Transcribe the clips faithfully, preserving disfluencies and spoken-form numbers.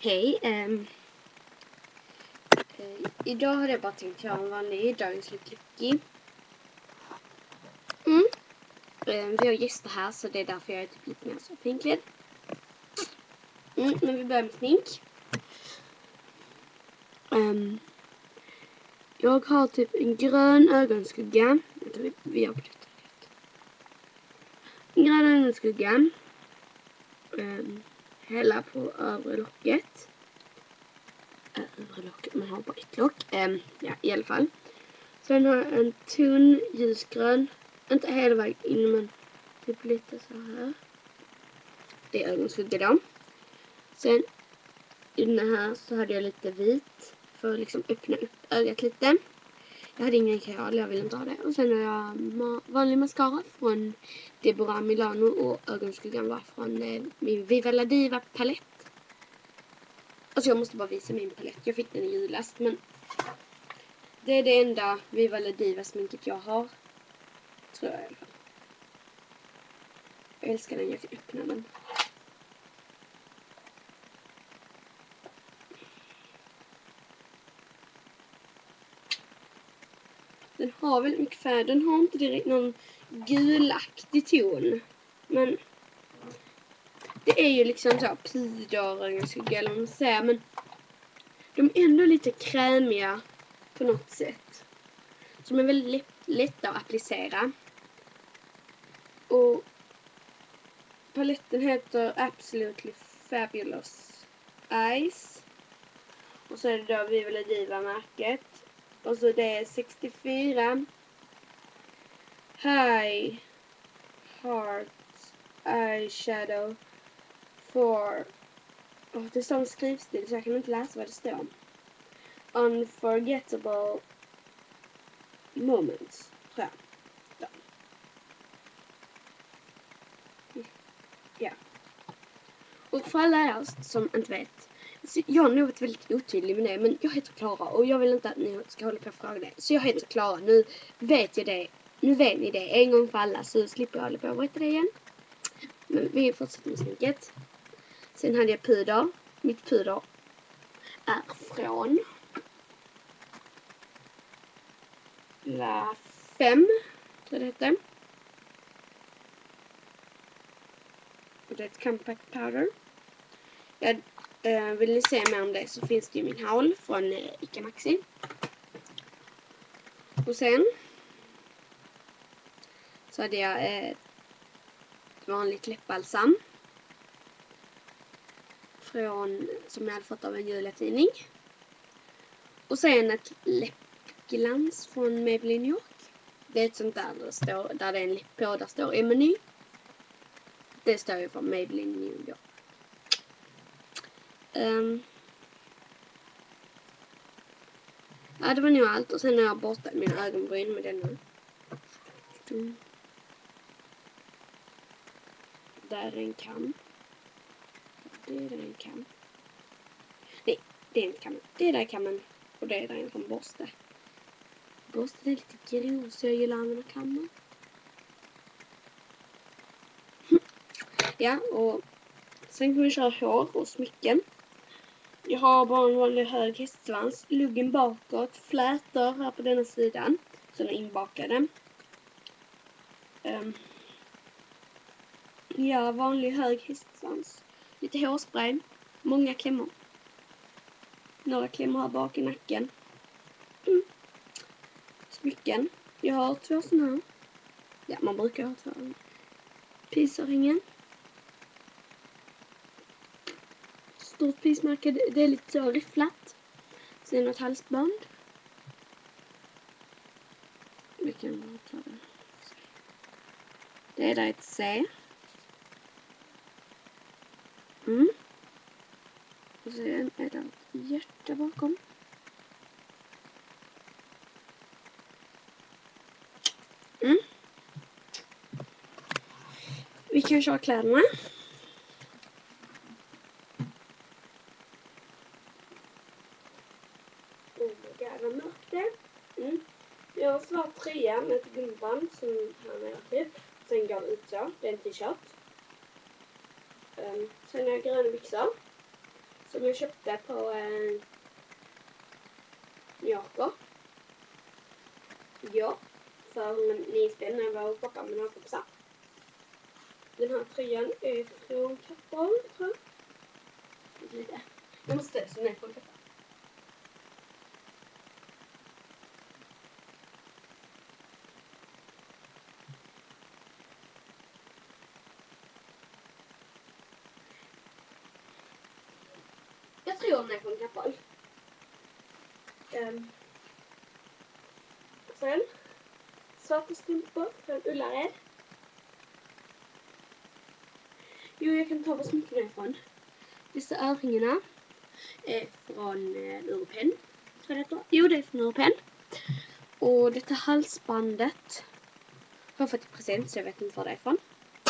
Hej. Um, uh, idag har jag bara tänkt göra en vanlig dagens lycklig. Mm. Um, vi har gäster här så det är därför jag är typ lite mer så pinklädd. Mm, men vi börjar med smink. Um, jag har typ en grön ögonskugga. Jag tror vi har på detta. En grön ögonskugga. Um, hela på övre locket. Övre locket, man har bara ett lock. Um, ja, i alla fall. Sen har jag en tunn ljusgrön. Inte hela vägen in, men typ lite så här. Det är ögonskugga då. Sen i den här så hade jag lite vit. För att liksom öppna upp ögat lite. Jag hade ingen kajal, jag vill inte ha det. Och sen har jag ma vanlig mascara från Deborah Milano. Och ögonskuggan var från eh, min Viva La Diva palett. Alltså jag måste bara visa min palett. Jag fick den i julas, men det är det enda Viva La Diva sminket jag har. Tror jag i alla fall. Jag älskar den, jag kan öppna den. Den har väldigt mycket färg. Den har inte direkt någon gulaktig ton. Men det är ju liksom så puderögonskugga eller vad man säger. Men de är ändå lite krämiga på något sätt. Som är väldigt lätt, lätta att applicera. Och paletten heter Absolutely Fabulous Eyes. Och så är det då Viva La Diva-märket. Och så det är sextiofyra High Heart Eyeshadow for... Oh, det står en skrivstil så jag kan inte läsa vad det står. Unforgettable Moments, tror jag. Ja. Ja. Och för alla er som inte vet, jag har nog varit väldigt otydlig med det, men jag heter Klara och jag vill inte att ni ska hålla på och fråga det. Så jag heter Klara, nu vet jag det, nu vet ni det en gång för alla så slipper jag hålla på och berätta det igen. Men vi fortsätter med sminket. Sen hade jag puder. Mitt puder är från La Femme, tror jag det heter. Och det är ett compact powder. Jag, äh, vill ni se mer om det så finns det i min haul från äh, Ica Maxi. Och sen så hade jag äh, ett vanligt läppbalsam. Från, som jag hade fått av en juletidning. Och sen ett läppglans från Maybelline New York. Det är ett sånt där där det, står, där det är en läpp på, där står en meny. Det står ju från Maybelline New York. Um, ja, det var nog allt. Och sen har jag borstat mina ögonbryn med denna. Mm. Där är en kam. Det är där en kam. Nej, det är inte kammen. Det är där kammen. Och det är där en som borste. Borsten är lite grov så jag gillar att använda kammen. Ja, och sen kan vi köra hår och smycken. Jag har bara en vanlig hög hästsvans. Luggen bakåt. Flätor här på denna sidan. Så den är inbakade. Um, ja, vanlig hög hästsvans. Lite hårspray. Många klämmor. Några klämmor här bak i nacken. Mm. Smycken. Jag har två sådana här. Ja, man brukar ha två. Pisarringen. Stort pismärke. Det är lite så rifflat. Sen ett halsband. Vi kan bara ta det. Det är där ett C. Mm. Och sen är det ett hjärta bakom. Mm. Vi kan köra kläderna. Oh my god, vad mörkt det. Mm. Jag har svart tröja med ett gummiband som här nere typ. Sen går ut så. Det är en t-shirt. Um, sen har jag gröna byxor. som jag köpte på eh, New Yorker. Ja, för nio spänn när jag var och shoppade med några kompisar. Den här tröjan är från Kappahl, tror jag. Lite. Jag måste se ner på detta. Jag tror den är från Kappahl. Um, sen svarta strumpor från Ullared. Jo, jag kan ta vad smycken är ifrån. Dessa örringarna är från eh, Europen. Tror jag det Jo, det är från Europen. Och detta halsbandet har jag fått i present, så jag vet inte vad det är ifrån.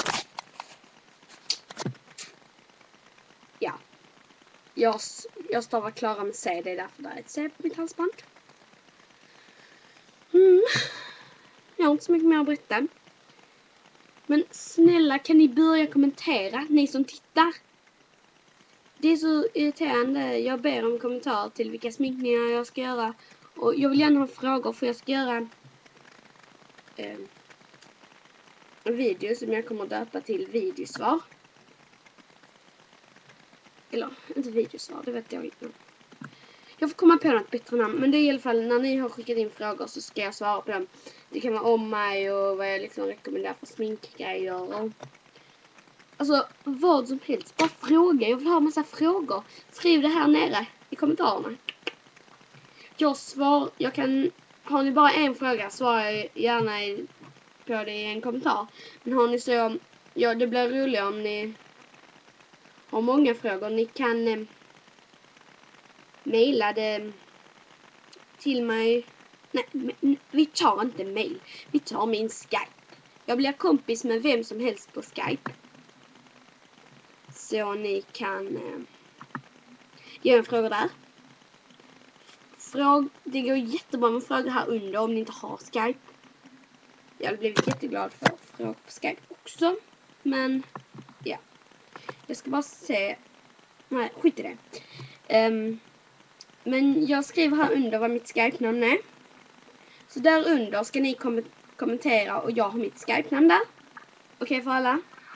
Ja. Jag, jag stavar Klara med C, det är därför det är ett C på mitt halsband. Mm. Jag har inte så mycket mer att berätta. Men snälla, kan ni börja kommentera, ni som tittar? Det är så irriterande. Jag ber om kommentar till vilka sminkningar jag ska göra. Och jag vill gärna ha frågor, för jag ska göra eh, en video som jag kommer att döpa till videosvar. Eller, inte videosvar, det vet jag inte. Jag får komma på något bättre namn. Men det är i alla fall, när ni har skickat in frågor så ska jag svara på dem. Det kan vara om mig och vad jag liksom rekommenderar för sminkgrejer. Och alltså, vad som helst. Bara fråga. Jag vill ha en massa frågor. Skriv det här nere i kommentarerna. Jag svar, jag kan, har ni bara en fråga, svara gärna på det i en kommentar. Men har ni så, ja, det blir roligt om ni har många frågor. Ni kan eh, mejla det till mig. Nej, vi tar inte mejl. Vi tar min Skype. Jag blir kompis med vem som helst på Skype. Så ni kan eh, ge en fråga där. Fråg, det går jättebra med frågor här under om ni inte har Skype. Jag hade blivit jätteglad för frågor på Skype också. Men ja. Jag ska bara se. Nej, skit i det. Um, men jag skriver här under vad mitt Skype-namn är. Så där under ska ni kom kommentera och jag har mitt Skype-namn där. Okej okay, för alla?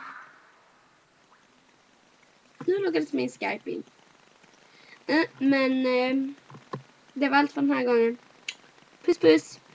Nu loggades min Skype in. Uh, men uh, det var allt för den här gången. Puss puss!